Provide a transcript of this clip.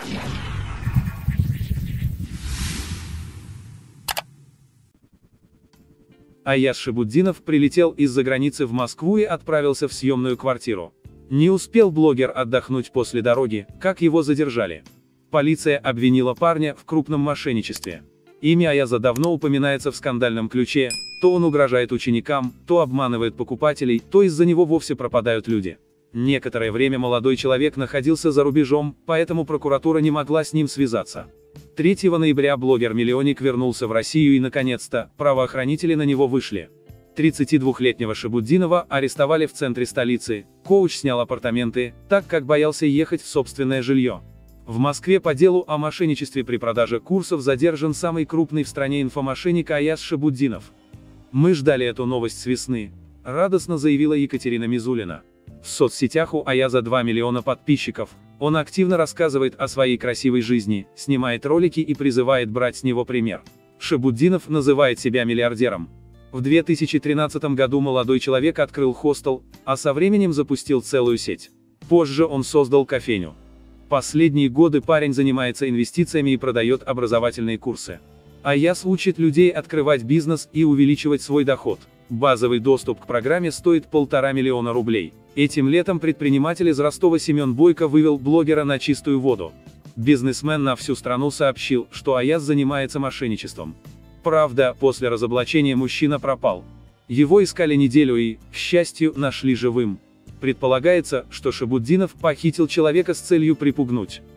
Аяз Шабуддинов прилетел из-за границы в Москву и отправился в съемную квартиру. Не успел блогер отдохнуть после дороги, как его задержали. Полиция обвинила парня в крупном мошенничестве. Имя Аяза давно упоминается в скандальном ключе: то он угрожает ученикам, то обманывает покупателей, то из-за него вовсе пропадают люди. Некоторое время молодой человек находился за рубежом, поэтому прокуратура не могла с ним связаться. 3 ноября блогер-миллионник вернулся в Россию и, наконец-то, правоохранители на него вышли. 32-летнего Шабуддинова арестовали в центре столицы. Коуч снял апартаменты, так как боялся ехать в собственное жилье. В Москве по делу о мошенничестве при продаже курсов задержан самый крупный в стране инфомошенник Аяз Шабуддинов. «Мы ждали эту новость с весны», — радостно заявила Екатерина Мизулина. В соцсетях у Аяза 2 миллиона подписчиков. Он активно рассказывает о своей красивой жизни, снимает ролики и призывает брать с него пример. Шабуддинов называет себя миллиардером. В 2013 году молодой человек открыл хостел, а со временем запустил целую сеть. Позже он создал кофейню. Последние годы парень занимается инвестициями и продает образовательные курсы. Аяз учит людей открывать бизнес и увеличивать свой доход. Базовый доступ к программе стоит 1,5 миллиона рублей. Этим летом предприниматель из Ростова Семен Бойко вывел блогера на чистую воду. Бизнесмен на всю страну сообщил, что Аяз занимается мошенничеством. Правда, после разоблачения мужчина пропал. Его искали неделю и, к счастью, нашли живым. Предполагается, что Шабуддинов похитил человека с целью припугнуть.